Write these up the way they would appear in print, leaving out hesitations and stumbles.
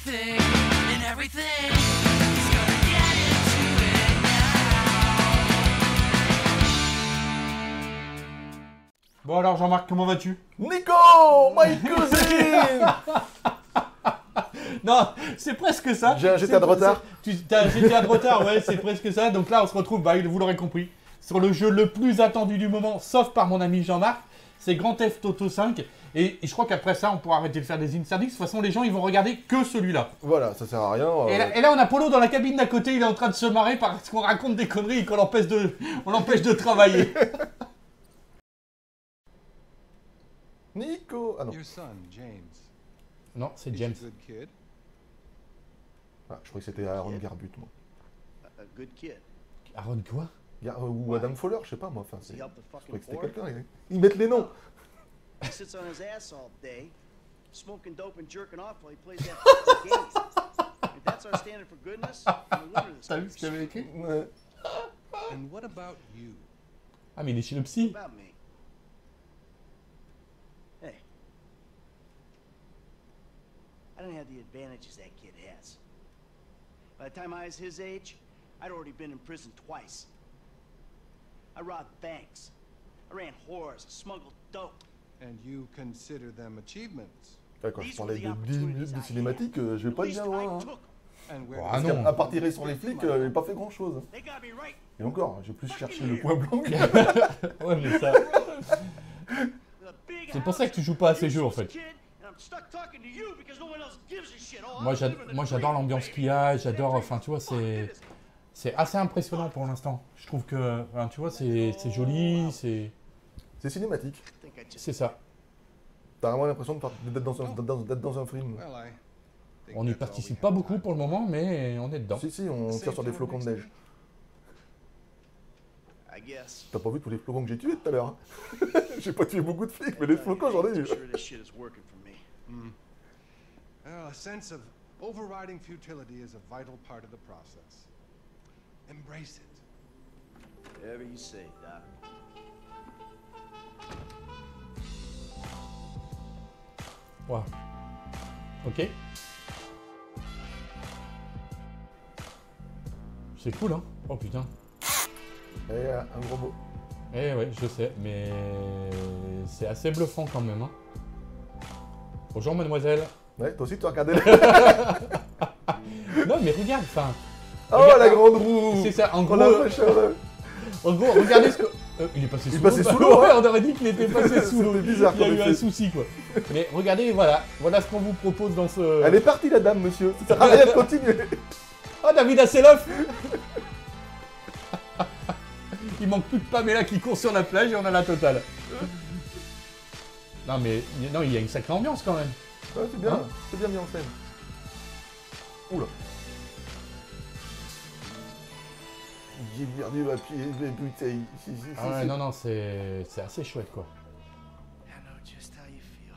anything and everything is gonna get into it now. Bon alors Jean-Marc, comment vas-tu? Nico, my cousin. Non, c'est presque ça. J'ai un GTA de retard. Tu as un GTA de retard, ouais, c'est presque ça. Donc là, on se retrouve, bah, vous l'aurez compris, sur le jeu le plus attendu du moment, sauf par mon ami Jean-Marc, c'est Grand Theft Auto 5. Et je crois qu'après ça, on pourra arrêter de faire des interdits. De toute façon, les gens, ils vont regarder que celui-là. Voilà, ça sert à rien. Et là, on a Polo dans la cabine d'à côté, il est en train de se marrer parce qu'on raconte des conneries et qu'on l'empêche de travailler. Nico. Ah non. Your son, James. Non, c'est He's a James. good kid. Ah, je croyais que c'était Aaron Garbut, moi. A good kid. Aaron quoi? Ou Adam Fowler, je sais pas moi. Enfin, Does he help the je croyais fucking que c'était poor? quelqu'un. Ils mettent les noms. He sits on his ass all day, smoking dope and jerking off while he plays that fucking game. If that's our standard for goodness, no wonder this T'as vu country's ce qu'il avait écrit? Ouais. And what about you? Ah, mais il est chez le psy. about me. Hey. I don't have the advantages that kid has. By the time I was his age, I'd already been in prison twice. I robbed banks. I ran whores, I smuggled dope. And you consider them achievements? Ouais, quand je parlais de 10 minutes de cinématique, je vais pas At bien least I loin. Hein. took 'em. And where Ah does non. À part tirer sur les flics, j'ai pas fait grand chose. They got me right. Et encore, j'ai plus cherché le point blanc. Ouais, mais ça. C'est pour ça que tu joues pas à ces jeux en fait. Moi j'adore l'ambiance qu'il y a, j'adore, enfin tu vois, c'est assez impressionnant pour l'instant. Je trouve que, enfin, tu vois, c'est joli, C'est cinématique. c'est ça. T'as vraiment l'impression d'être dans un film. Well, I think On n'y that's all we participe have pas time beaucoup pour le moment, mais on est dedans. Si, on tire sur des flocons de neige. I guess. T'as pas vu tous les flocons que j'ai tués tout à l'heure hein. J'ai pas tué beaucoup de flics, mais les flocons j'en ai eu. I'm sure this shit is working for me. A sense of overriding futility is a vital part of the process. Embrace it. Whatever you say, Doc. Ouais. Ok. C'est cool, hein. Oh putain. Et un gros mot. Eh ouais, je sais, mais c'est assez bluffant quand même, hein. Bonjour mademoiselle. Ouais, toi aussi tu as regardé les... Non mais regarde, enfin... Oh regarde, la grande roue. c'est ça, en Oh gros, la fraîcheur. regardez ce que... il est passé sous l'eau. passé sous l'eau, Ouais, hein. on aurait dit qu'il était passé sous l'eau. C'était bizarre Il y a comme eu un effet. souci, quoi. Mais regardez, voilà ce qu'on vous propose dans ce... Elle est partie la dame, monsieur. Ça sert à rien de continuer. Oh, David Hasselhoff. Il manque plus que Pamela qui court sur la plage et on a la totale. Non mais, non, il y a une sacrée ambiance quand même. Ouais, c'est bien, Hein c'est bien mis en scène. Oula. J'ai perdu ma pied, mes bouteilles. Ah ouais, non, c'est assez chouette, quoi. I know just how you feel.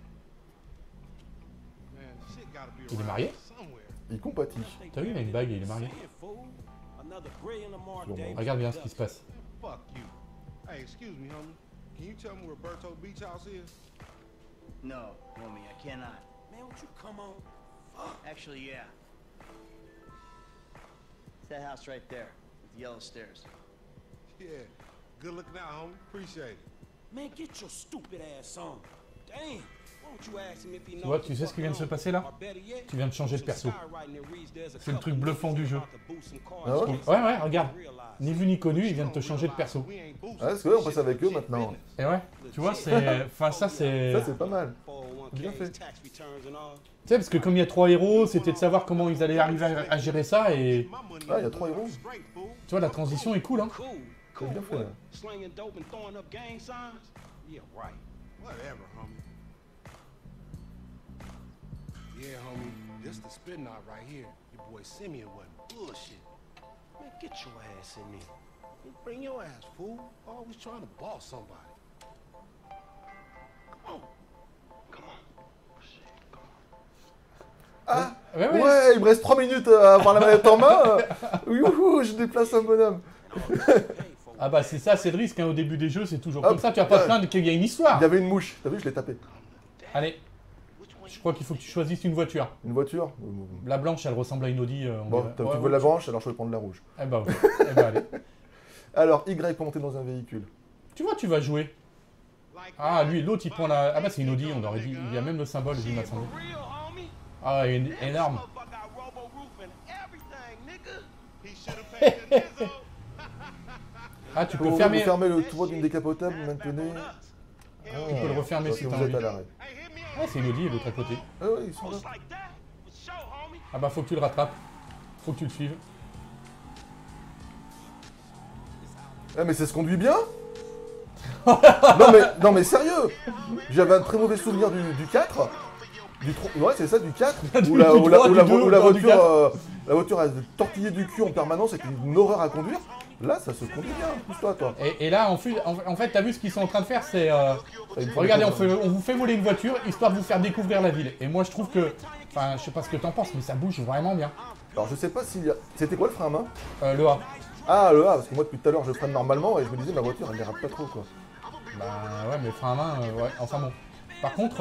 Man, shit gotta be Il est around marié? somewhere. Il compatit. T'as vu, il a une bague et il est marié. Regarde bien ce qui se passe. Fuck you. Hey, excuse me, homie. Can you tell me where Berto Beach House is? No, homie, I cannot. Man, would you come on? Actually, yeah. It's that house right there, with the yellow stairs. Yeah. Good looking out, homie. Appreciate it. Man, get your stupid ass on. Damn. Why don't you ask him if he knows Tu vois, what tu the sais ce qui vient de se fuck passer là? on? Or better yet, Tu viens de changer de perso. C'est le truc bluffant du jeu. Ah ouais Ouais, regarde. Ni vu ni connu, il vient de te changer de perso. We ain't boosting Ah, parce que ouais, on passe avec eux maintenant. Et ouais, tu vois, c'est... Enfin, ça, c'est... Ça, c'est pas mal. Bien fait. Tu sais, parce que comme il y a 3 héros, c'était de savoir comment ils allaient arriver à gérer ça et... Ah, il y a 3 héros. Tu vois, la transition est cool, hein. C'est bien fait. Là. Slinging dope and throwing up gang signs? Yeah, right. Whatever, homie. Yeah, homie. This the spin knot right here. Your boy Simeon wasn't bullshit. Man, get your ass in there. Bring your ass, fool. Always trying to boss somebody. Come on. Come on. Shit, come on. Ah Ouais. ouais, il me reste 3 minutes à avoir la manette en main. Youhou, je déplace un bonhomme. Ah bah c'est ça, c'est le risque, hein. Au début des jeux, c'est toujours Hop, comme ça. Tu vas pas te ouais. plaindre qu'il y a une histoire. Il y avait une mouche. T'as vu, je l'ai tapé. Allez, Je crois qu'il faut que tu choisisses une voiture. Une voiture? La blanche, elle ressemble à une Audi. On Bon, dirait. tu Ouais, veux ouais. la blanche, alors je vais prendre la rouge. Eh bah, ok. Eh bah, allez. Alors, Y pour monter dans un véhicule. Tu vois, tu vas jouer. Ah, lui, l'autre, il prend la... Ah bah, c'est une Audi, on aurait dit. Il y a même le symbole du m'attendait. Ah, énorme. Ah, tu peux Pour fermer... fermer le toit d'une décapotable, maintenez... Tu peux le refermer si que t'as vous envie. êtes à l'arrêt. Ah, c'est une Audi, l'autre à côté. Ah ouais, ils sont là. Ah bah, faut que tu le rattrapes. Faut que tu le suives. Ah, mais ça se conduit bien. non mais sérieux. J'avais un très mauvais souvenir du 4. Ouais, c'est ça, du 4. Où la voiture a tortillé du cul en permanence, c'était une horreur à conduire. Là, ça se conduit bien, pousse-toi, toi. Et là, en fait, t'as vu ce qu'ils sont en train de faire, c'est... Il faut Regardez, les on vous fait voler une voiture, histoire de vous faire découvrir la ville. Et moi, je trouve que... Enfin, je sais pas ce que t'en penses, mais ça bouge vraiment bien. Alors, je sais pas s'il y a... C'était quoi le frein à main? Le A. Ah, le A, parce que moi, depuis tout à l'heure, je freine normalement et je me disais, ma voiture, elle dérape pas trop, quoi. Bah ouais, mais frein à main, ouais, enfin bon. Par contre,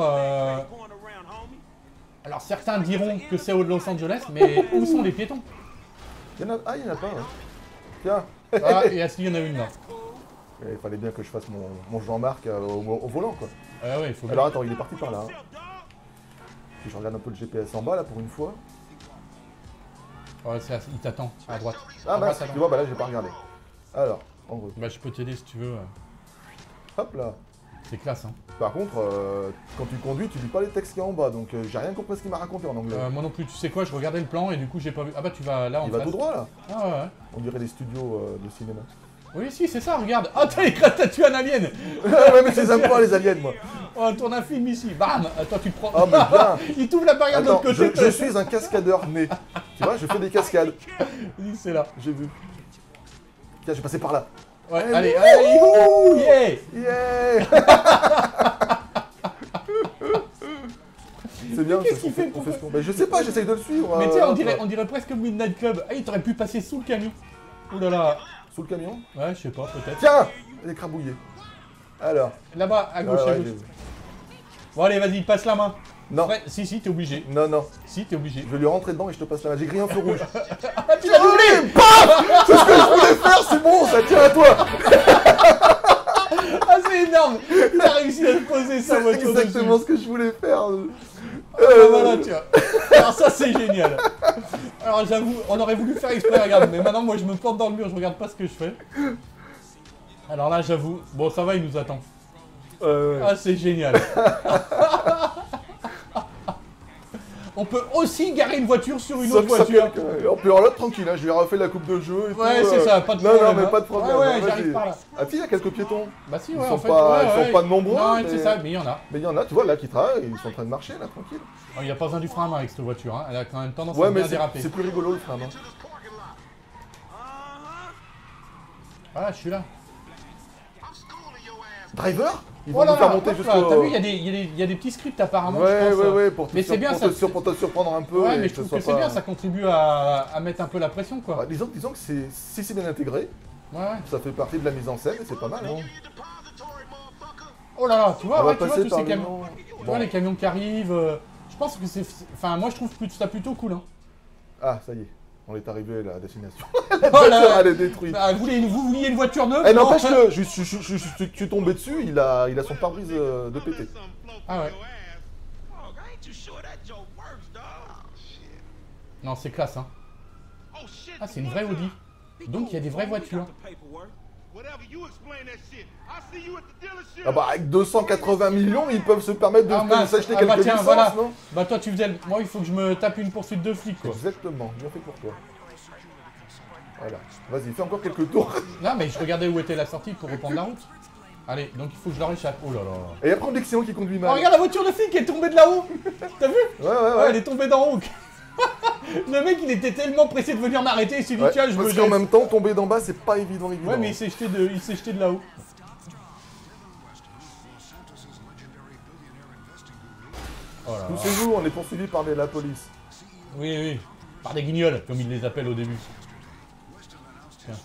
alors certains diront que c'est au Los Angeles, mais où sont les piétons? Il y en a... Ah, il y en a pas, hein. Tiens. Ah, et il y en a une là. Il fallait bien que je fasse mon Jean-Marc au volant, quoi. Ah ouais, il faut bien. Alors, attends, il est parti par là. Hein. Puis je regarde un peu le GPS en bas, là, pour une fois. Ouais, il t'attend, à droite. Ah, À bah, droite, tu vois, bah là, j'ai pas regardé. Alors, en gros. Bah je peux t'aider si tu veux. Hop là. C'est classe, hein. Par contre, quand tu conduis, tu lis pas les textes qu'il y a en bas, donc j'ai rien compris à ce qu'il m'a raconté en anglais. Moi non plus, tu sais quoi, je regardais le plan et du coup j'ai pas vu. Ah bah tu vas là en Il va face. tout droit là. Ah ouais. On dirait des studios de cinéma. Oui, si, c'est ça, regarde. Ah, t'as tué un alien. Ouais, mais je les aime pas les aliens, moi. Oh, on tourne un film ici. Bam. Toi, tu te prends. Ah, mais bien. Il t'ouvre la barrière de Attends, l'autre côté. je suis un cascadeur né. Tu vois, je fais des cascades. Oui, c'est là. J'ai vu. Tiens, je vais passer par là. Ouais, allez, allez, youhou, yeah. Yeah. C'est bien, qu'est-ce qu'il fait, on fait ce qu'on... Mais je sais pas, j'essaye de le suivre. Mais tiens, on dirait presque Midnight Club. Ah, il t'aurait pu passer sous le camion. Ouh là là. Sous le camion. Ouais, je sais pas, peut-être. Tiens, elle est crabouillée. Alors. Là-bas, à gauche, Ouais, à ouais, gauche. Bon, allez, vas-y, passe la main. Non. Ouais, si, t'es obligé. Non, non. Si, t'es obligé. Je vais lui rentrer dedans et je te passe la main. J'ai grillé un feu rouge. Ah, tu l'as doublé. Paf. C'est ce que je voulais faire, c'est bon, ça tient à toi. Ah, c'est énorme. Il a réussi à poser sa C'est voiture exactement dessus. ce que je voulais faire. Ah, voilà, tu vois. Alors ça, c'est génial. Alors j'avoue, on aurait voulu faire exprès, regarde. Mais maintenant, moi, je me porte dans le mur, je regarde pas ce que je fais. Alors là, j'avoue. Bon, ça va, il nous attend. Ouais. Ah, c'est génial. On peut aussi garer une voiture sur une autre voiture. On peut en l'autre tranquille, hein, je lui ai refait la coupe de jeu et tout. Ouais, c'est ça, pas de non, problème. Non, mais hein. pas de problème. Ouais, vas-y. j'arrive par là. Ah, si, il y a quelques piétons. Bah si, Ils ouais, sont en fait. pas- ouais, ils sont ouais. pas nombreux, Non, mais- c'est ça, mais il y en a. Mais il y en a, tu vois, là, qui travaillent, ils sont en train de marcher, là, tranquille. Il n'y a pas besoin du frein à main avec cette voiture, hein. Elle a quand même tendance Ouais, à mais bien déraper. c'est plus rigolo, le frein, hein. Voilà, je suis là. Driver? Ils vont Oh là nous faire là, monter hop là, jusqu'au... t'as vu, il y a des petits scripts apparemment, je Ouais, pense. ouais, pour te, Mais c'est bien, pour ça, te pour te surprendre un peu. Ouais, et mais je ce trouve soit que c'est pas- bien, ça contribue à mettre un peu la pression, quoi. Bah, disons que si c'est bien intégré, Ouais, ouais. ça fait partie de la mise en scène et c'est pas mal. Hein. Oh là là, tu vois, On ouais, va tu vois passer tous par ces le camions. nom. Tu vois Bon. les camions qui arrivent. Je pense que c'est. Enfin, moi je trouve ça plutôt cool. Hein. Ah, ça y est, on est arrivé à la destination. Oh La voiture, là elle est détruite. Bah, vous vouliez une voiture neuve? Eh, non n'empêche que je suis tombé dessus, il a son pare-brise de pété. Ah ouais. Non, c'est classe, hein. Ah, c'est une vraie Audi. Donc il y a des vraies voitures. Ah bah avec 280 millions, ils peuvent se permettre de Ah, mince. s'acheter Ah, quelques bah tiens, licences, voilà. non? Bah toi tu faisais. Moi il faut que je me tape une poursuite de flic, quoi. Exactement, bien fait pour toi. Voilà, vas-y, fais encore quelques tours. Non, mais je regardais où était la sortie pour reprendre la route. Allez, donc il faut que je leur échappe. Oh là là. Et après, on excellent qui conduit mal. Oh, regarde la voiture de flic qui est tombée de là-haut. T'as vu? Ouais, Ouais, elle est tombée d'en haut. Le mec, il était tellement pressé de venir m'arrêter, il s'est dit, Ouais, tiens, je me parce qu'en jette. même temps, tomber d'en bas, c'est pas évident. Ouais, mais il s'est jeté de là-haut. Oh là là. Poussez-vous, on est poursuivi par la police. Oui, oui. Par des guignols, comme ils les appellent au début. Tiens.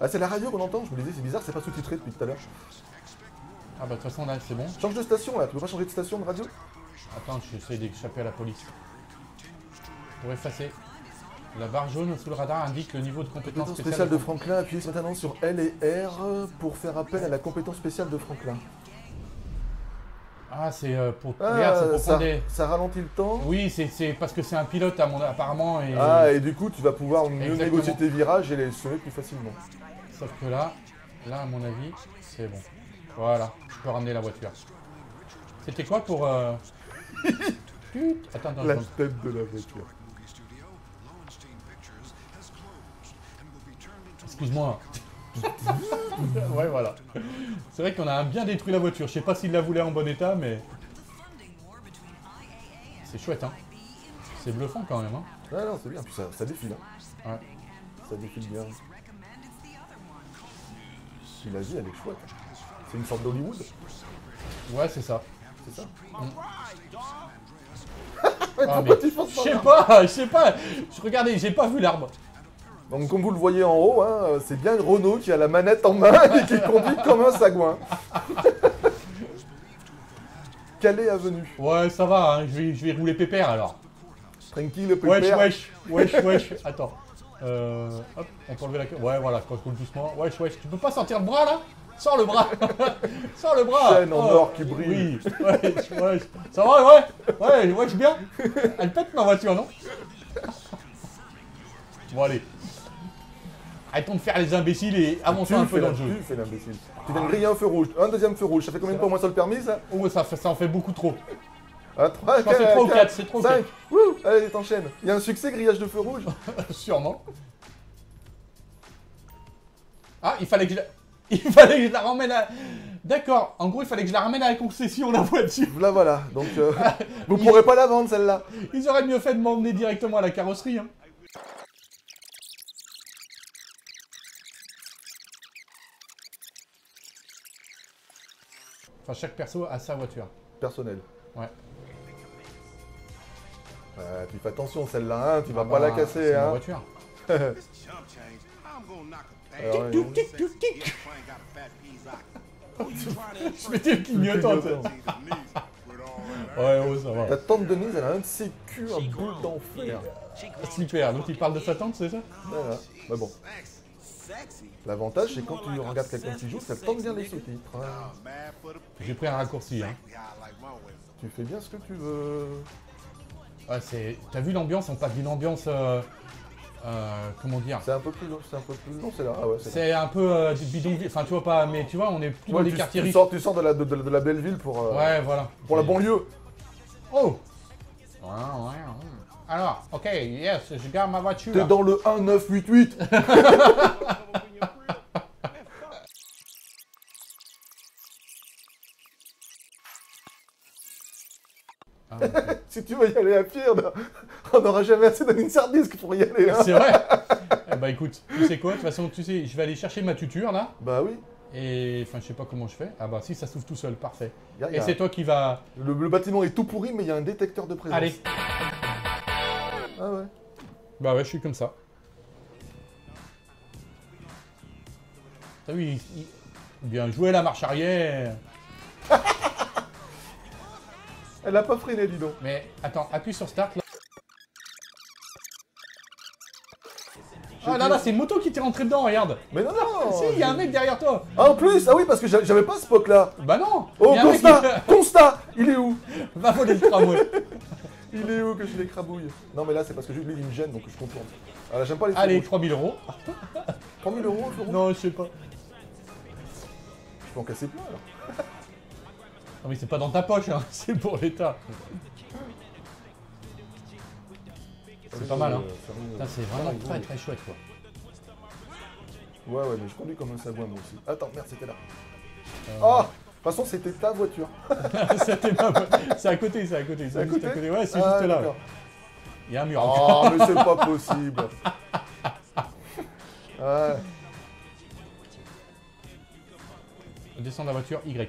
Ah, c'est la radio qu'on entend. Je me disais, c'est bizarre, c'est pas sous-titré depuis tout à l'heure. Ah bah de toute façon là c'est bon. Change de station là, tu peux pas changer de station de radio? Attends, j'essaie d'échapper à la police. Pour effacer. La barre jaune sous le radar indique le niveau de compétence Compétence spéciale spéciale de Franklin, appuyez maintenant sur L et R pour faire appel à la compétence spéciale de Franklin. Ah, c'est pour... Regarde, c'est pour ça, prendre des... ça ralentit le temps. Oui, c'est parce que c'est un pilote apparemment et... Ah, et du coup, tu vas pouvoir mieux Exactement. négocier tes virages et les semer plus facilement. Sauf que là, à mon avis, c'est bon. Voilà, je peux ramener la voiture. C'était quoi pour... Attends, La attends. tête de la voiture. Excuse-moi. Ouais, voilà. C'est vrai qu'on a bien détruit la voiture. Je sais pas s'il la voulait en bon état, mais... C'est chouette, hein. C'est bluffant quand même, hein. Ah non, c'est bien, puis ça défile. Hein. Ouais. Ça défile bien. Puis la vie, elle est chouette. C'est une sorte d'Hollywood, Ouais, c'est ça. c'est ça? Ah, mais... tu penses Je sais pas. Regardez, j'ai pas vu l'arbre. Donc comme vous le voyez en haut, hein, c'est bien Renault qui a la manette en main et qui conduit comme un sagouin. Calais Avenue. Ouais, ça va, hein. Je vais rouler pépère alors. Tranquille, pépère. Wesh. Attends. Hop, on peut enlever la queue. Ouais, voilà, quand je roule doucement. Wesh. Tu peux pas sortir le bras là? Sors le bras. Sors le bras. Chaîne en or qui brille. Oui, wesh. Ça va, ouais, wesh bien. Elle pète ma voiture, non? Bon, allez. Arrêtons de faire les imbéciles et avançons un peu dans le jeu. Tu fais l'imbécile. Tu viens de griller un feu rouge, un deuxième feu rouge. Ça fait combien de fois au moins sur le permis ça? Oh, ça en fait beaucoup trop. 1, 3, Je pense que c'est 3 ou 4, c'est trop 5. 4. Wouh, allez, t'enchaînes. Il y a un succès, grillage de feu rouge. Sûrement. Ah, il fallait que je la ramène à... D'accord, en gros, il fallait que je la ramène à la concession, la voiture. Voilà. Donc, vous pourrez pas la vendre celle-là. Ils auraient mieux fait de m'emmener directement à la carrosserie, hein. Enfin, chaque perso a sa voiture. Personnel. Ouais. Tu fais attention celle-là, hein, tu vas pas Bah, la casser, c'est ma hein. voiture. This chump change, I'm gonna knock a bag. Alors, Tic, tic, tic, tic. This train got a fat piece out. Je mettais le clignotant, tu sais. Ouais, oh, ça va. Ta tante Denise, elle a un de ses culs, un boule d'enfer. Super, donc il parle de sa tante, c'est ça? Voilà. Mais bon. L'avantage, c'est quand tu regardes quelqu'un qui joue, ça tente bien les sous-titres. Hein. J'ai pris un raccourci, hein. Tu fais bien ce que tu veux. Ouais, c'est... T'as vu l'ambiance? On passe d'une ambiance... comment dire? C'est un peu plus long, Non, c'est là. Ah ouais, c'est là. C'est un peu bidonville, enfin tu vois pas, mais tu vois, on est plus dans Ouais, les quartiers riches. tu sors de la belle ville pour, Ouais, voilà. pour la banlieue. Oh! Ouais. Alors, ok, yes, je garde ma voiture. T'es dans le 1988. Ah, ok. Si tu veux y aller à pied, on n'aura jamais assez d'un disque pour y aller. Hein. C'est vrai? Eh bah écoute, tu sais quoi? De toute façon, tu sais, je vais aller chercher ma tuture là. Bah oui. Et enfin, je sais pas comment je fais. Ah bah si, ça s'ouvre tout seul, parfait. Y a- Et c'est toi qui vas... Le bâtiment est tout pourri, mais il y a un détecteur de présence. Allez. Ah ouais. Bah ouais, je suis comme ça. T'as vu, bien joué la marche arrière. Elle a pas freiné, dis donc. Mais attends, appuie sur Start là. Ah là là, c'est une moto qui t'est rentrée dedans, regarde. Mais non, non. Si, il y a un mec derrière toi. Ah, en plus, ah oui, parce que j'avais pas ce POC là. Bah non. Oh, il y a un mec constat, il est où? qui va voler le tramway. Il est où que je l'écrabouille? Non, mais là, c'est parce que lui, il me gêne, donc je contourne. Ah là, j'aime pas les feux Allez, rouges. 3000 €. 3000 € le feu rouge? Non, je sais pas. Je peux en casser plein alors. Non mais c'est pas dans ta poche, hein. C'est pour l'État. C'est pas mal, hein. Ça, c'est vraiment très très chouette, quoi. Ouais, mais je conduis comme un sagouin, moi aussi. Attends, merde, c'était là. Ah! De toute façon, c'était ta voiture. C'était ma... C'est à côté, c'est à côté. C'est à juste côté à côté. Ouais, c'est Ah, juste là. d'accord. Ouais. Il y a un mur. Oh, mais c'est pas possible. Ouais. Descends de la voiture, Y.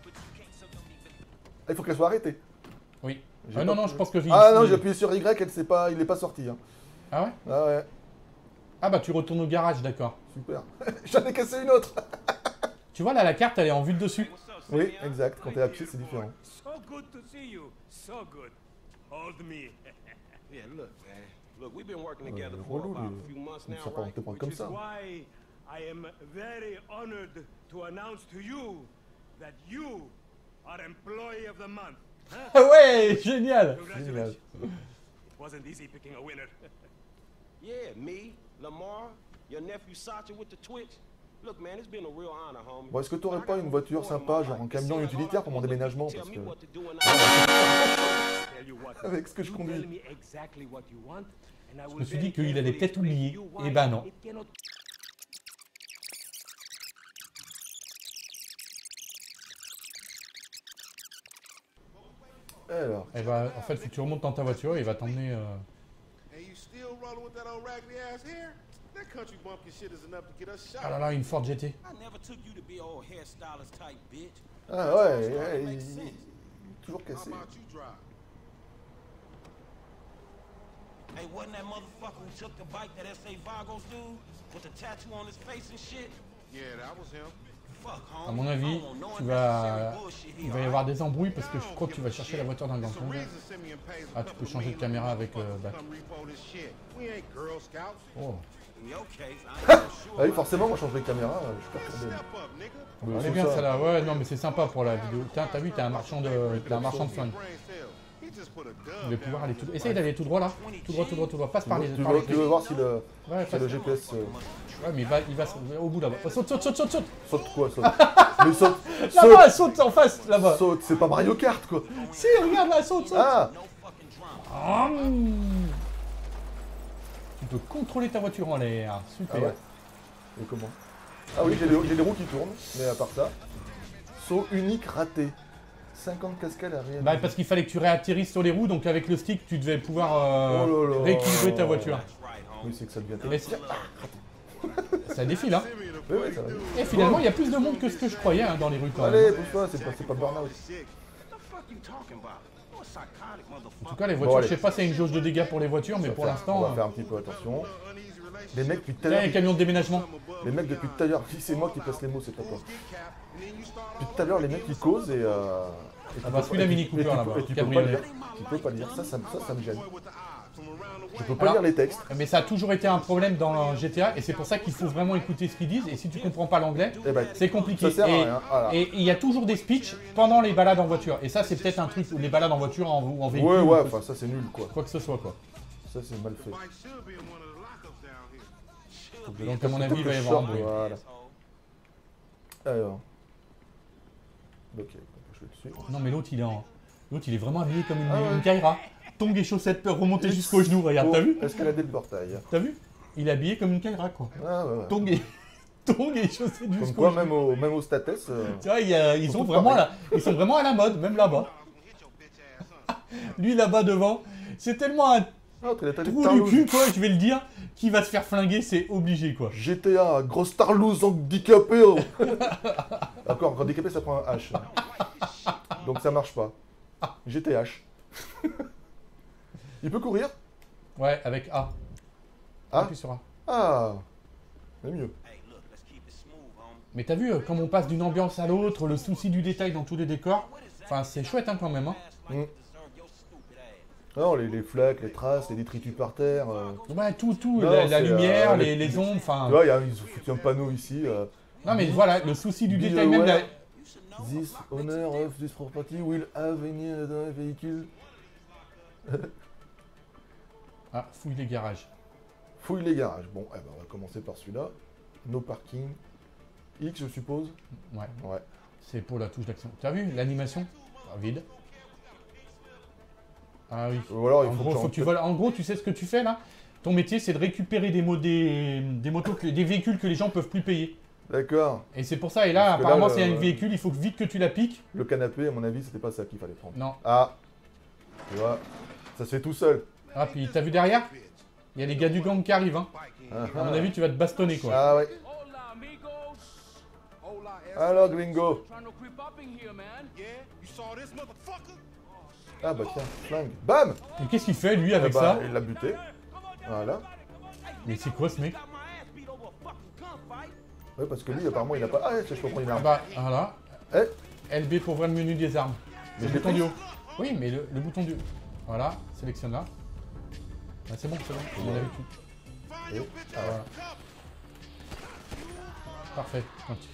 Il faut qu'elle soit arrêtée. Oui. J'ai Non, pas- non, je pense que... Ah non, j'ai appuyé sur Y, il est pas sorti. Hein. Ah ouais? Ah ouais. Ah bah tu retournes au garage, d'accord. Super. J'en ai cassé une autre. Tu vois là, la carte, elle est en vue de dessus. Oui, exact. Quand t'es à pied, c'est différent. So good to see you. So good. Hold me. Yeah, look, man. Look, we've been working together for relou, about lui. a few months Il now, s'apprend right? peut-être comme Which is ça. why I am very honored to announce to you that you are Employee of the Month. Huh? Ah ouais, génial. Congratulations. It wasn't easy picking a winner. Yeah, me, Lamar, your nephew Sacha with the Twitch. Look, man, it's been a real honor, homie. Bon, est-ce que t'aurais pas une voiture sympa, genre un camion utilitaire pour mon déménagement? Parce que avec ce que je conduis. Je me suis dit qu'il allait peut-être oublier. Eh ben non. Alors, Eh ben, en fait, faut que tu remontes dans ta voiture et il va t'emmener... And you still rolling with that old raggedy ass hair? That country bumpkin shit is enough to get us shot. Ah là là, une Ford GT. I never took you to be old hairstylist type bitch. ah ouais, toujours How cassé. about you drive? Hey, wasn't that motherfucker who took the bike that S.A. Vagos dude with the tattoo on his face and shit? Yeah, that was him. Fuck, homie. À mon avis, tu vas... il va y avoir des embrouilles parce que je crois que tu vas chercher la voiture d'un It's the gangbang. reason Simeon pays a Ah, tu couple peux changer de million caméra to avec le bac. come repo this shit. We ain't Girl Scouts. Oh, In your case, I ain't so Ah oui, sure. forcément, moi, je change de caméra, je suis perturbé. Step up, nigga. Mais elle c'est est bien ça. celle-là. Ouais, non mais c'est sympa pour la vidéo. Tiens, t'as vu, t'es un marchand de flingue. Brain cell. He just put a dub Tu vas pouvoir down aller tout droit. Essaye d'aller tout droit là. Tout droit, tout droit, tout droit. Passe par les... Tu par les veux voir si le, Ouais, si le passe. GPS... Ouais, mais il va au bout là-bas. Oh, saute, saute, saute, saute, saute. saute quoi, saute? Mais saute, Là-bas, saute en face, là-bas. saute, c'est pas Mario Kart, quoi. Si, regarde là, saute, saute. Ah, Tu peux contrôler ta voiture en l'air. Super. ah ouais. Et comment? Ah oui, j'ai les roues qui tournent, mais à part ça, saut unique raté. 50 cascades à réaliser. Bah, parce qu'il fallait que tu réatterrisses sur les roues, donc avec le stick, tu devais pouvoir Oh là là. rééquilibrer ta voiture. Oui, c'est que ça devient Mais ça défile, hein. Oui, oui, ça va. Et finalement, il y a plus de monde que ce que je croyais hein, dans les rues quand même. Allez, pousse-toi, c'est pas burn-out. What the fuck you talking about? You're a psychotic En motherfucker. tout cas, les voitures, allez. je sais pas si c'est une jauge de dégâts pour les voitures, mais pour On l'instant... va faire un petit peu attention. Les mecs, depuis tout à Là, l'heure, il y a un camion de déménagement. les mecs depuis tout à l'heure, si c'est moi qui place les mots, c'est pas toi. Depuis tout à l'heure, les mecs ils causent et Ah bah, celui-là, Mini Cooper, là-bas, et tu peux pas cabriolet. lire. Tu peux pas lire. Ça me gêne. Je peux pas lire les textes. Mais ça a toujours été un problème dans GTA, et c'est pour ça qu'il faut vraiment écouter ce qu'ils disent, et si tu comprends pas l'anglais, Eh ben, c'est compliqué. ça sert à rien, voilà. Et il y a toujours des speeches pendant les balades en voiture. Et ça, c'est peut-être un truc, ou les balades en voiture ou en véhicule. Ouais, ouais, ou enfin ça c'est nul quoi. quoi que ce soit, quoi. Ça c'est mal fait. Donc, à mon avis, il va y avoir un bruit. Voilà. Alors. Ok, je vais dessus. Non, mais l'autre, l'autre, il est vraiment habillé comme Ah ouais. une Kaira. Tongs et chaussettes remontées jusqu'aux genoux, regarde, t'as vu? Escalader le portail. T'as vu? Il est habillé comme une Kaira, quoi. Ah ouais, ouais. Tongs et chaussettes Comme jusqu'aux quoi, genoux. même au States. Tu vois, ils sont tout vraiment pareil. là. Ils sont vraiment à la mode, même là-bas. Lui, là-bas, devant, c'est tellement un Ah, t'as des trou du tarlouses. cul, quoi, je vais le dire, qui va se faire flinguer, c'est obligé, quoi. GTA, grosse tarlouse handicapée. Oh. D'accord, handicapé ça prend un H. Donc ça marche pas. GTH. Il peut courir? Ouais, avec A. Ah. Appuie sur A. Ah, c'est mieux. Hey, look, let's keep it smooth, homie. Mais t'as vu, comme on passe d'une ambiance à l'autre, le souci du détail dans tous les décors, enfin, c'est chouette, hein, quand même, hein. Like you deserve your stupid ass. Non, les flaques, les traces, les détritus par terre. Ouais, tout, Non, la c'est, lumière, les- les ombres, enfin... Tu vois, ils ont foutu un panneau ici. Non, mais voilà, le souci du Be détail, même aware. la... This owner of this property will have any other vehicle. Ah, fouille les garages. Fouille les garages. Bon, eh ben, on va commencer par celui-là. No parking. X, je suppose. Ouais, Ouais. c'est pour la touche d'action. T'as vu, l'animation? Ah, vide. Ah oui. Ou alors, il En faut gros, que faut que tu voles. En gros, tu sais ce que tu fais là? Ton métier, c'est de récupérer des motos, des véhicules que les gens peuvent plus payer. D'accord. Et c'est pour ça. Et là, Parce que là, apparemment, le- s'il y a un véhicule, il faut vite que tu la piques. Le canapé, à mon avis, c'était pas ça qu'il fallait prendre. Non. Ah. Tu vois, ça se fait tout seul. Ah, puis t'as vu derrière? Il y a les gars du gang qui arrivent. Hein. Ah, À mon avis, tu vas te bastonner quoi. Ah ouais. Hola, amigos. Hola, Alors, gringo. Trying to creep up in here, man. Yeah, you saw this motherfucker? Ah bah tiens, flingue. Bam. Mais qu'est-ce qu'il fait lui Eh avec bah, ça? il l'a buté. Voilà. Mais c'est quoi ce mec? Ouais, parce que lui, apparemment, il a pas. Ah, ouais, je peux prendre une Ah arme. bah, voilà. Eh, LB pour ouvrir le menu des armes. Mais Le je l'ai bouton pris. du haut. Oui, mais le bouton du haut. Voilà, sélectionne là. Ah, c'est bon, on a vu tout. et- Ah, voilà. Parfait. Continue.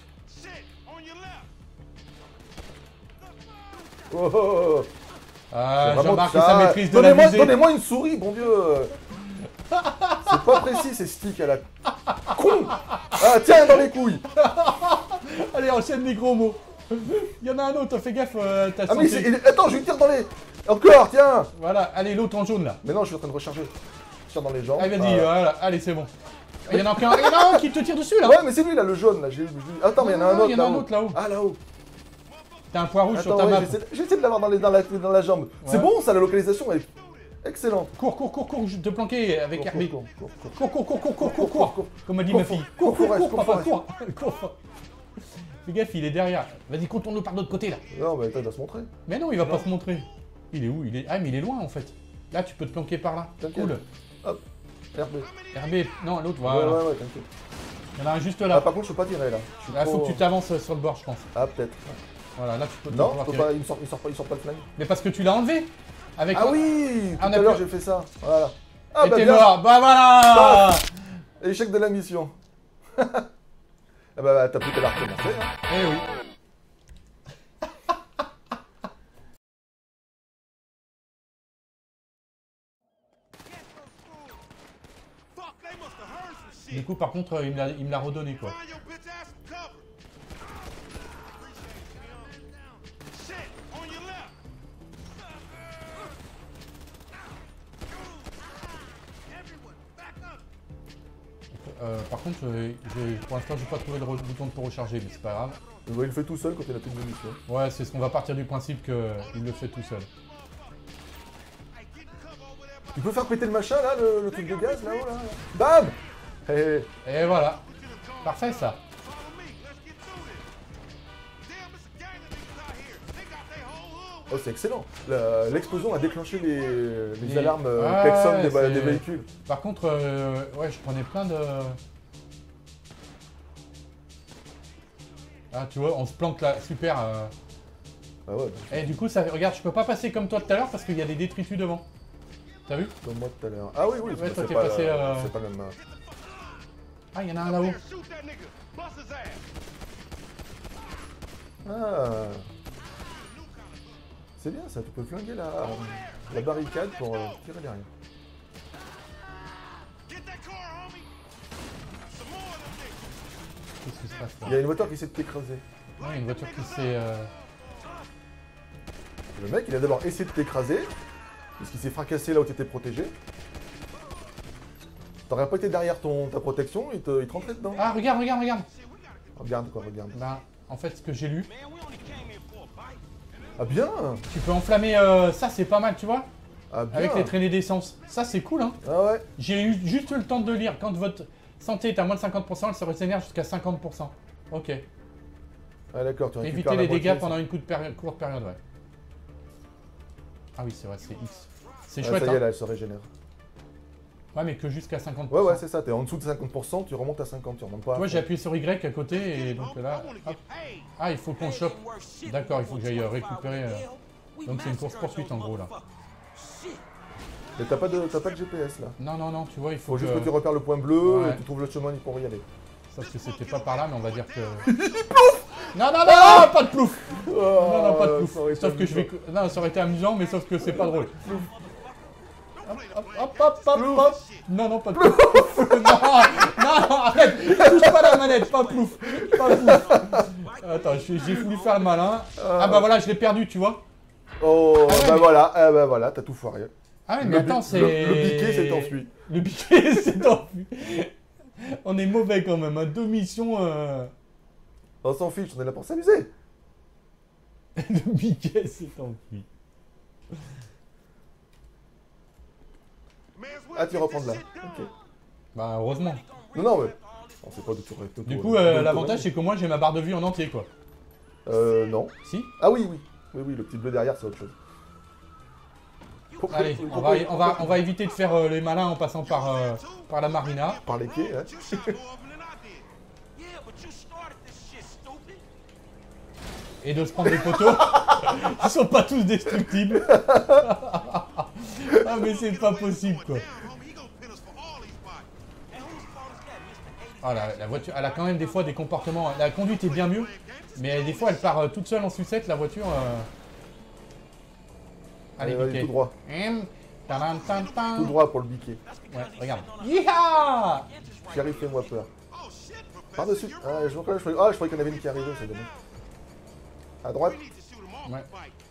Oh, oh, oh. Ah, C'est vraiment Jean-Marc et ça. sa maîtrise de la musée. Donnez-moi une souris, bon Dieu. C'est pas précis, ces sticks à la con. Ah, tiens, dans les couilles. Allez, enchaîne les gros mots. Il y en a un autre, fais gaffe, t'as Ah, mais santé. attends, je lui tire dans les. Encore, tiens. Voilà, allez, l'autre en jaune là. Mais non, je suis en train de recharger. Je tire dans les jambes. Allez, vas-y, Ah. voilà, allez, c'est bon. Il y en a encore il y en a un qui te tire dessus là. Ouais, mais c'est lui là, le jaune là. Attends, mais il y en a un Non, autre il y en a un là-haut. autre là-haut. Ah, là-haut. T'as un point rouge sur Attends, ta ouais, map. j'essaie de l'avoir dans la jambe. C'est Ouais. bon, ça, la localisation est excellente. Cours, je te planquer avec Cours, RB. cours. Cours. Comme a dit ma fille. Cours, Papa, Forrest. cours. Fais gaffe, il est derrière. Vas-y, contourne-le par l'autre côté là. Non, mais attends, il va se montrer. Mais non, il va pas se montrer. Il est où? Ah, mais il est loin en fait. Là, tu peux te planquer par là. T'inquiète. Cool. Hop, RB. RB, non, l'autre, Ouais, voilà. ouais, t'inquiète. Il y en a un juste Ah, là. par contre, je peux pas tirer là. Je suis Là, faut trop- que tu t'avances sur le bord, je pense. Ah, peut-être. Voilà, là, tu peux Non, pouvoir je peux tirer. pas, il sort pas le flingue. Mais parce que tu l'as enlevé. Avec Ah oui, tout on a à l'heure, pu- j'ai fait ça. Voilà. Ah, Et bah t'es bien. mort. Bah voilà. Échec de la mission. Ah bah, t'as plus qu'à la recommencer. Hein. Eh oui. Fuck, they must have heard some shit. Du coup, par contre, il me l'a redonné quoi. Find your bitch ass some cover. Shit, on your left. Everyone, back up. Par contre, pour l'instant, j'ai pas trouvé le bouton pour recharger, mais c'est pas grave. Il le fait tout seul quand il a plus de munitions. Ouais, c'est ce qu'on va partir du principe qu'il le fait tout seul. Tu peux faire péter le machin là, le truc de gaz là-haut là. Bam. Hé, hé. Et voilà. Parfait ça. Follow me. Let's get through this. Damn, it's a gang of niggas out here. They got their whole hood. Oh, c'est excellent. L'explosion a déclenché les Les- alarmes Ah, klaxon ouais, des c'est- véhicules. Par contre, ouais, je prenais plein de... Ah, tu vois, on se planque là, super. Ah ouais, Et du coup, ça, regarde, je peux pas passer comme toi tout à l'heure parce qu'il y a des détritus devant. T'as vu? comme moi tout à l'heure. Ah oui, oui, Ouais, toi, c'est t'es pas, passé, c'est pas le même. Ah, il y en a un là-haut. Here, shoot that nigga. Bust his ass. Ah. C'est bien ça, tu peux flinguer la barricade pour tirer derrière. Get that car, homie. Some more of them niggas. Qu'est-ce qui se passe là? Il y a une voiture qui s'est t'écraser. Ouais, il y a une voiture qui s'est... Le mec, il a d'abord essayé de t'écraser, puisqu'il s'est fracassé là où tu étais protégé. T'aurais pas été derrière ta protection, il te rentrait dedans. Ah, regarde. Regarde quoi, regarde. Bah, en fait, ce que j'ai lu, Ah bien. tu peux enflammer ça, c'est pas mal, tu vois? Ah bien. Avec les traînées d'essence. Ça, c'est cool, hein? Ah ouais. J'ai eu juste le temps de lire. Quand votre santé est à moins de 50%, elle se régénère jusqu'à 50%. Ok. Ah d'accord, tu récupères Éviter la les moitié, dégâts ça. pendant une courte période, ouais. Ah oui, c'est vrai, c'est X. C'est Ah, chouette, ça y est, hein? là, elle se régénère. Ouais, mais que jusqu'à 50%. Ouais, ouais, c'est ça, t'es en dessous de 50%, tu remontes à 50, tu remontes pas. à Tu vois, fond. j'ai appuyé sur Y à côté et donc là... I wanna hop. get paid. Ah, il faut qu'on chope. D'accord, il faut que j'aille récupérer... Donc c'est une course-poursuite en gros, là. Mais t'as pas de GPS là. Non, tu vois, il faut Faut juste que que... tu repères le point bleu Ouais. et tu trouves le chemin pour y aller. Sauf que c'était pas par là, mais on va dire que... Non, pas de plouf. Non, pas de plouf. ça aurait été Sauf que je vais... amusant. Non, ça aurait été amusant, mais sauf que c'est pas drôle. Hop. Non, pas de plouf. Non, arrête. Touche pas la manette, pas plouf. Attends, j'ai voulu faire le malin. Ah bah voilà, je l'ai perdu, tu vois. Oh, Ah ouais, mais- bah voilà, t'as tout foiré. Ah ouais, mais attends, c'est... Le biquet s'est enfui. Le biquet s'est enfui. On est mauvais quand même, hein. 2 missions... On s'en fiche, on est là pour s'amuser. Le biquet s'est enfui. Man's well, Ah, tu get reprends this là. shit done. Ok. Bah heureusement. Non, mais. On sait pas d'où tu aurais été. Du coup, l'avantage c'est que moi j'ai ma barre de vie en entier quoi. Non. Si. Ah oui, oui. Oui, le petit bleu derrière, c'est autre chose. Allez, on va éviter de faire les malins en passant par la marina. Par les quais, hein. You shot more of them than I did. Yeah, but you et de se prendre des poteaux. Ils sont pas tous destructibles. Ah mais c'est pas possible quoi. Ah la voiture, elle a quand même des fois des comportements. La conduite est bien mieux, mais des fois elle part toute seule en sucette la voiture. Allez, Allez, biquet. tout droit. Tan. Tout droit pour le biquet. Ouais, regarde. Yeeha! Shérif, fais-moi peur. Par-dessus. Ah, je croyais qu'il y en avait une qui arrivait, c'est dommage. À droite. Ouais.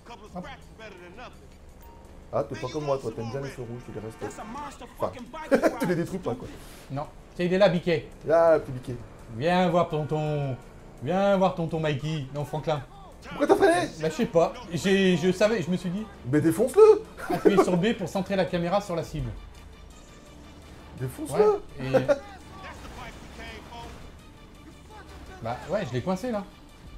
Ah, t'es pas comme moi, toi, t'aimes bien les feux rouges, tu les respectes. Enfin, tu les détruis pas, quoi. Non. Tiens, il est là, biquet. Là, petit biquet. Viens voir tonton. Viens voir tonton Mikey. Non, Franklin. Pourquoi t'as freiné? Bah, je sais pas. Je savais, je me suis dit. Mais défonce-le! Appuyez sur B pour centrer la caméra sur la cible. Défonce-le! Ouais. Et... Bah, ouais, je l'ai coincé là.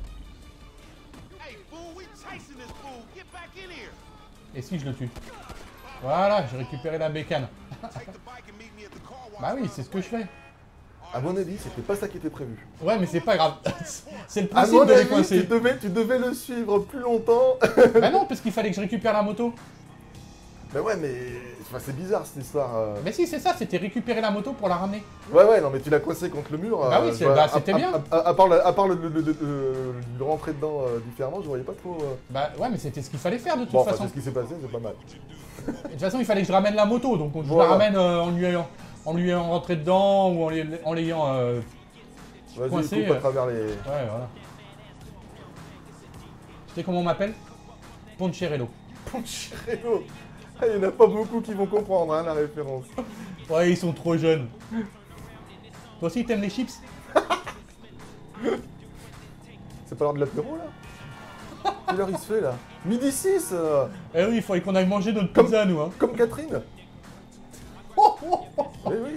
Et si je le tue? Voilà, j'ai récupéré la bécane. Bah oui, c'est ce que je fais. À mon avis, c'était pas ça qui était prévu. Ouais, mais c'est pas grave. C'est le À principe mon de les avis, coincer. tu devais le suivre plus longtemps. Bah non, parce qu'il fallait que je récupère la moto. Mais ouais, mais enfin, c'est bizarre cette histoire. Mais si, c'est ça, c'était récupérer la moto pour la ramener. Ouais, non, mais tu l'as coincé contre le mur. Bah oui, je vois- c'était bien. À part le rentrer dedans différemment, je voyais pas trop. Bah ouais, mais c'était ce qu'il fallait faire de toute Bon, enfin, façon. c'est ce qui s'est passé, c'est pas mal. De toute façon, il fallait que je ramène la moto, donc je Voilà. la ramène en lui ayant rentré dedans ou en l'ayant... Vas-y, coincé, coupe à travers les. Ouais, voilà. Tu sais comment on m'appelle? Poncherello. Poncherello. Ah, il y en a pas beaucoup qui vont comprendre hein, la référence. Ouais, ils sont trop jeunes. Toi aussi, t'aimes les chips? C'est pas l'heure de l'apéro là? Quelle heure il se fait là? Midi 6 Eh oui, il faudrait qu'on aille manger notre Comme- pizza, nous, hein. Comme Catherine. Mais oui.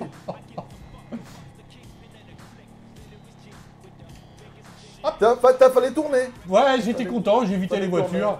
T'as fallait tourner. Ouais, j'étais content, j'ai évité Allez, les voitures.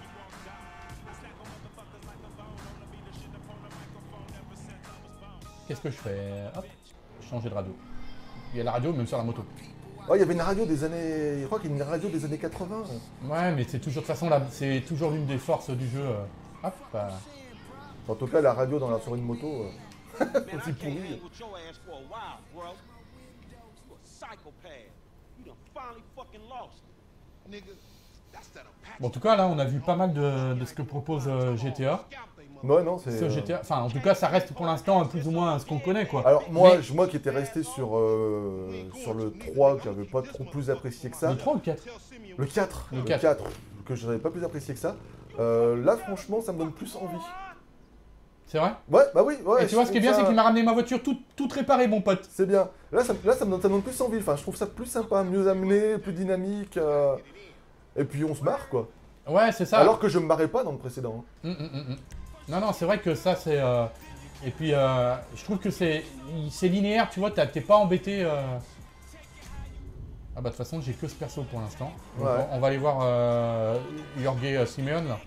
Qu'est-ce que je fais? Hop, changer de radio. Il y a la radio, même sur la moto. Oh, il y avait une radio des années. Je crois qu'il y a une radio des années 80. Ouais, mais c'est toujours, de toute façon, là, c'est toujours l'une des forces du jeu. Hop, bah. En tout cas, la radio sur une moto. Man, I aussi can't hang pourri. with your ass for a while, bro. You a psychopath. You done finally fucking lost. Nigga, that's that Apache. Bon, en tout cas, là, on a vu pas mal de ce que propose GTA. Ouais, non, c'est. C'est GTA. Enfin, en tout cas, ça reste pour l'instant plus ou moins ce qu'on connaît, quoi. Alors, moi, Mais- moi qui étais resté sur le 3, que j'avais pas trop plus apprécié que ça. Le 3 ou le 4? Le 4. Le Le 4. 4, que je n'avais pas plus apprécié que ça. Là, franchement, ça me donne plus envie. C'est vrai? Ouais, bah oui, ouais. Et tu vois, ce qui est bien, c'est qu'il m'a ramené ma voiture toute réparée, mon pote. C'est bien. Là, ça me donne plus envie. Enfin, je trouve ça plus sympa, mieux amené, plus dynamique. Et puis, on se marre, quoi. Ouais, c'est ça. Alors que je me marrais pas dans le précédent. Non, non, c'est vrai que ça, c'est... Et puis, je trouve que c'est linéaire, tu vois, t'es pas embêté... Ah bah, de toute façon, j'ai que ce perso pour l'instant. Donc, Ouais. on va aller voir Jorge Simeone, là.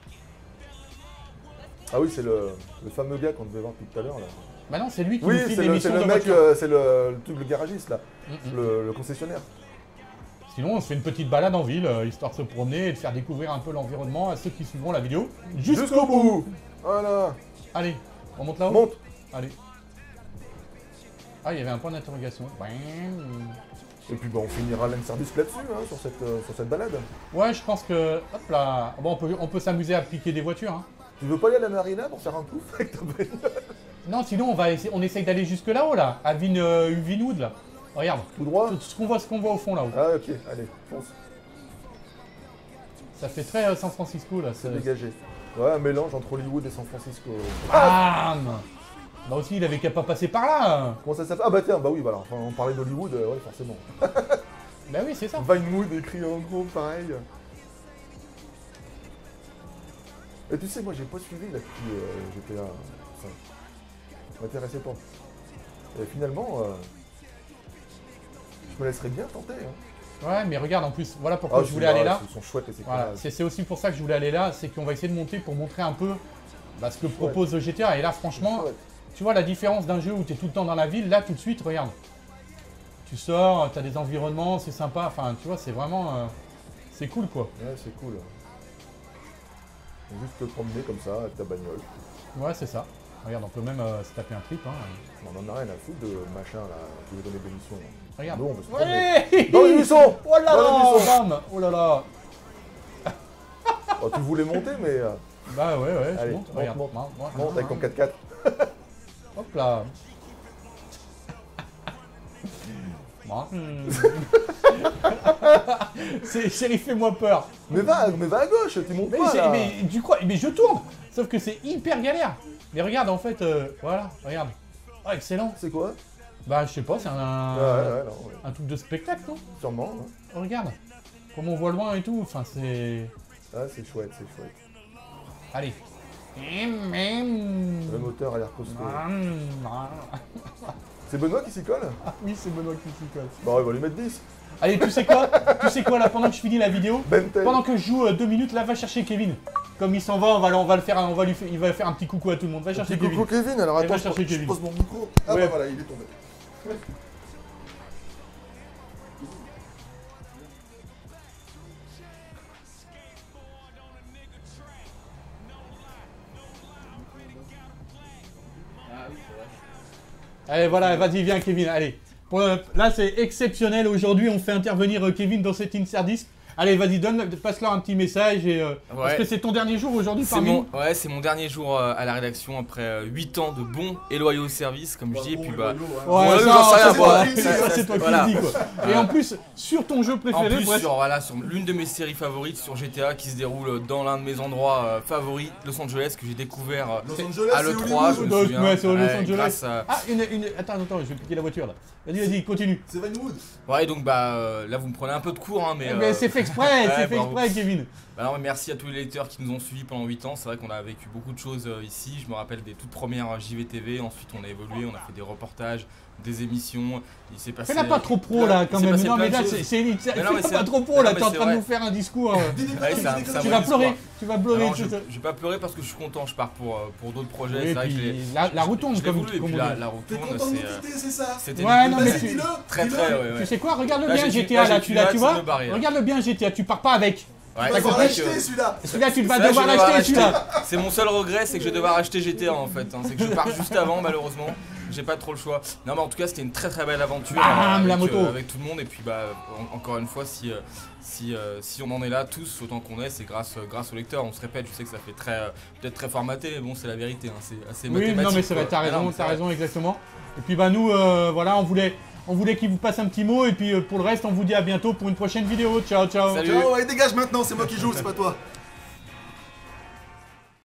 Ah oui, c'est le fameux gars qu'on devait voir tout à l'heure, là. Bah non, c'est lui qui Oui, nous file c'est l'émission le de mec, voiture. c'est le garagiste, là. Mm. Le concessionnaire. Sinon, on se fait une petite balade en ville, histoire de se promener et de faire découvrir un peu l'environnement à ceux qui suivront la vidéo. Jusqu'au bout. Voilà. Allez, on monte là-haut. Monte. Allez. Ah, il y avait un point d'interrogation. Et puis, on finira l'in-service là-dessus, hein, sur cette balade. Ouais, je pense que... Hop là. Bon, on peut s'amuser à piquer des voitures, hein. Tu veux pas aller à la marina pour faire un pouf avec ta bagnole? Non, sinon on essaye d'aller jusque là-haut, là, à Vinwood, là. Regarde, Tout droit? tout ce qu'on voit au fond, là-haut. Ah, ok, allez, fonce. Ça fait très San Francisco, là. C'est dégagé. Ouais, un mélange entre Hollywood et San Francisco. Bam. Bah aussi, il avait qu'à pas passer par là. Comment ça s'appelle? Ah bah tiens, bah oui, bah alors, on parlait d'Hollywood, ouais, forcément. Bah oui, c'est ça. Vinewood écrit en gros, pareil. Et tu sais, moi j'ai pas suivi là depuis GTA 5. Ça m'intéressait pas. Et finalement, je me laisserais bien tenter. Hein. Ouais, mais regarde, en plus, voilà pourquoi je voulais aller là. Ils sont chouettes les Voilà, éclairages. c'est aussi pour ça que je voulais aller là, c'est qu'on va essayer de monter pour montrer un peu ce que propose GTA. Et là, franchement, Chouette. tu vois la différence d'un jeu où tu es tout le temps dans la ville, là, tout de suite, regarde. Tu sors, tu as des environnements, c'est sympa, enfin, tu vois, c'est vraiment C'est cool quoi. Ouais, c'est cool. Juste te promener comme ça avec ta bagnole. Ouais, c'est ça. Regarde, on peut même se taper un trip. Hein. On en a rien à foutre de machin là, qui veut donner des missions. Regarde. Nous, on peut se promener. Ouais. Dans les buissons. Oh là Dans les là, buissons. bam. Oh là là. Oh, tu voulais monter, mais Bah ouais, je allez, monte. monte, Regarde. monte. Moi, Monte avec ton 4x4. Hop là. C'est shérif, fais-moi peur. Mais va à gauche, tu montes pas là. Mais je tourne. Sauf que c'est hyper galère. Mais regarde, en fait, voilà, regarde. Oh, excellent. C'est quoi? Bah, je sais pas, c'est Ouais, non, ouais. un truc de spectacle, non? Sûrement. Hein. Oh, regarde. Comme on voit loin et tout, enfin, c'est... Ah, c'est chouette, c'est chouette. Allez. Le moteur a l'air costaud. C'est Benoît qui s'y colle? Ah oui, c'est Benoît qui s'y colle. Bah, il va lui mettre 10. Allez, tu sais quoi? Là, pendant que je finis la vidéo, Benten. pendant que je joue 2 minutes, là, va chercher Kevin. Comme il s'en va, il va faire un petit coucou à tout le monde. Va chercher Petit Kevin. coucou Kevin, alors Et va attends, chercher je Kevin. pose mon micro. Ah Ouais. bah voilà, il est tombé. Allez, voilà, vas-y, viens Kevin, allez. Là, c'est exceptionnel. Aujourd'hui, on fait intervenir Kevin dans cet Inserdisc. Allez, vas-y, passe-leur un petit message. Parce que c'est ton dernier jour aujourd'hui C'est parmi nous. ouais, c'est mon dernier jour à la rédaction après 8 ans de bons et loyaux services, comme je dis. Et puis bah, Ouais, ouais, ça, j'en sais rien, c'est moi. c'est toi qui Voilà. le dis, quoi. Et en plus, sur ton jeu En préféré, plus, bref. sur l'une de mes séries favorites sur GTA qui se déroule dans l'un de mes endroits favoris, Los Angeles, que j'ai découvert Los Angeles, à c'est l'E3, je me Donc, souviens. ouais, c'est au Los Angeles. Grâce à... Ah, attends, je vais piquer la voiture là. Vas-y, continue. C'est Vinewood. Ouais, donc bah là vous me prenez un peu de cours, hein, mais. Mais c'est fait exprès, bravo. Kevin. Bah non, mais merci à tous les lecteurs qui nous ont suivis pendant 8 ans. C'est vrai qu'on a vécu beaucoup de choses ici. Je me rappelle des toutes premières JVTV. Ensuite, on a évolué, on a fait des reportages, des émissions. Il s'est passé. Fais-la pas trop pro là, quand il s'est même. passé Non, mais plein là, de choses. fais-la mais pas c'est- trop pro non, là. mais T'es en c'est train de vrai. nous faire un discours. Ouais, c'est un Tu bon vas pleurer, espoir. tu vas pleurer. Alors, tout ça. je vais pas pleurer parce que je suis content. Je pars pour d'autres projets. Oui, C'est vrai que puis je l'ai- la roue tourne, je l'ai comme voulu, et on puis dit. la roue T'es tourne, content de nous c'est. quitter, c'est ça? C'était Ouais, une- non, mais Vas-y, tu- dis-le. Très dis-le. très, ouais. Tu sais quoi, regarde-le Là, bien j'ai GTA là, qu'une tu hâte, vois. c'est de me barrer, là. Regarde-le bien GTA, tu pars pas avec. Ouais, Tu t'as vas compris l'acheter que- celui-là. Celui-là, tu vas Ça, je devoir vais devoir l'acheter celui-là. l'acheter. C'est mon seul regret, c'est que je vais devoir acheter GTA en fait. C'est que je pars juste avant, malheureusement. J'ai pas trop le choix. Non, mais en tout cas, c'était une très très belle aventure Bam, la moto. avec tout le monde. Et puis, bah, encore une fois, si on en est là tous autant qu'on est, c'est grâce aux lecteurs. On se répète, je sais que ça fait peut-être très formaté, mais bon, c'est la vérité. Hein. C'est assez Oui, mathématique. non, mais c'est vrai, quoi. t'as Ah non, raison, mais c'est vrai. exactement. Et puis bah nous, voilà, on voulait qu'il vous passe un petit mot. Et puis pour le reste, on vous dit à bientôt pour une prochaine vidéo. Ciao, ciao. Salut. Ciao, allez, dégage maintenant, c'est moi qui joue, c'est pas toi.